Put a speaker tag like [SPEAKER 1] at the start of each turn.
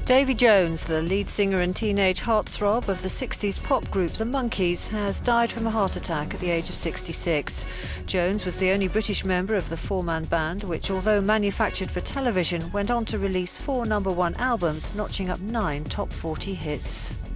[SPEAKER 1] Davy Jones, the lead singer and teenage heartthrob of the 60s pop group the Monkees, has died from a heart attack at the age of 66. Jones was the only British member of the four-man band, which, although manufactured for television, went on to release 4 number-1 albums, notching up 9 top 40 hits.